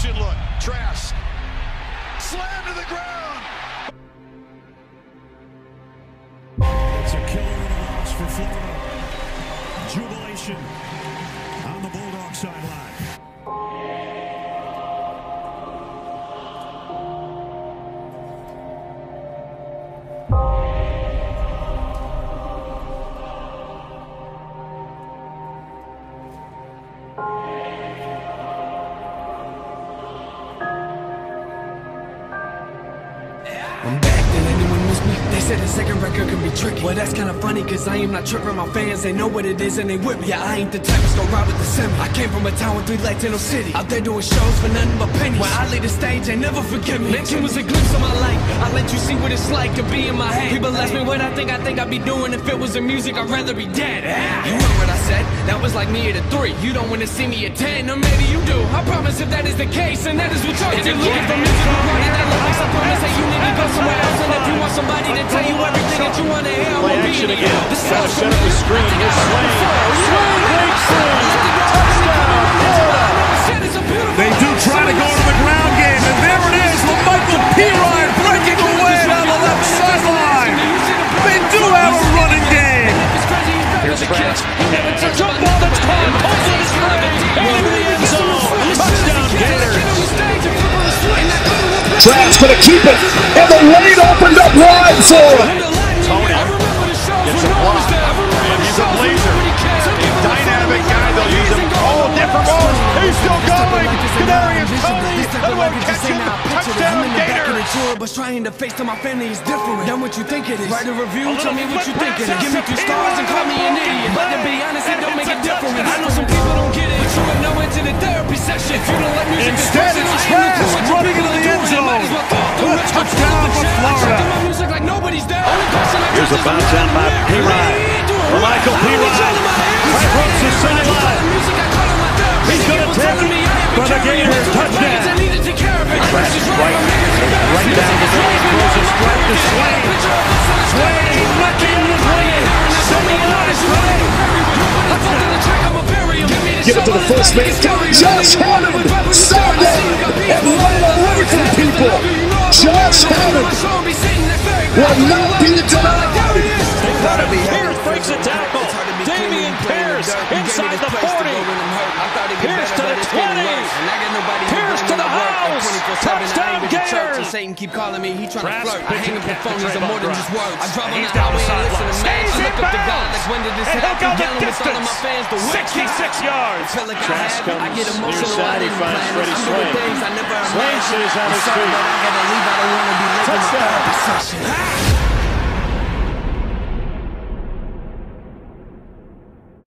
motion look. Trask. Slam to the ground. It's a killer and a loss for Florida. Jubilation on the Bulldog sideline. I'm back, did anyone miss me? They said the second record can be tricky. Well, that's kinda funny, cause I am not tripping. My fans, they know what it is and they whip me. Yeah, I ain't the type to go ride with the semi. I came from a town with 3 Latino cities. Out there doing shows for nothing but pennies. When I leave the stage, they never forget me. Mention was a glimpse of my life. I let you see what it's like to be in my head. People ask me what I think I'd be doing if it was in music. I'd rather be dead. You heard what I said? That was like me at a 3. You don't wanna see me at 10, or maybe you do. I promise if that is the case, and that is what you're looking for music recorded that lyrics, I promise that you need to go somewhere else. And if you want somebody to tell you everything that you want to hear, I'm gonna be in again. The sound set up the screen. Here's Swain. Swain breaks through. Touchdown, Florida. They do try to go to the ground game, and there it is. LaMichael Pirine breaking away down the left sideline. They do have a running game. Here's Trask. It's a jump ball that's caught. Pulls it straight into the end zone. Touchdown, Gators. Trask's gonna keep it, and the lane opened up wide for him. Tony gets a block, and he's a blazer. A dynamic guy. They'll use him all different roles. He's still going. Kadarius Toney. That won't catch him. Touchdown, Gators. But trying to face to my family is different than what you think it is. Write a review, tell me what you think it is. Give me 3 stars and call me an idiot. But to be honest, it don't make a difference. I know some people don't get it. But you would know into the therapy session. If you don't let music Instead, it's Trask running into the end zone. A touchdown for Florida. Here's a bounce down by Pirine. LaMichael Pirine. Approach the sideline. He's going to take it for the Gators. Touchdown. Trask right down the middle. Throws a strike to Swain. Swain looking the play. Give it to the first man. Josh Hammond, Saturday, Atlanta Lyrical people. Josh Hammond will not be denied. Pierce breaks a tackle. Damian Pierce inside the 40. Pierce to the 20. Pierce to the house. Touchdown, Gators. Satan keep calling me, he trying to Trask flirt. I hang up the phone, he's more than just words. I drive on He's the down highway the and listen to sideline. man. I look up to God, like when did this And he'll happen? go the Yelling with all of my distance. fans, the 66 yards. Feel like Trask I get comes emotional. near side. He finds Freddie Swain. Things I never Swain stays on his Sorry, feet. but I gotta leave. I don't wanna be late for my Touchdown. therapy session.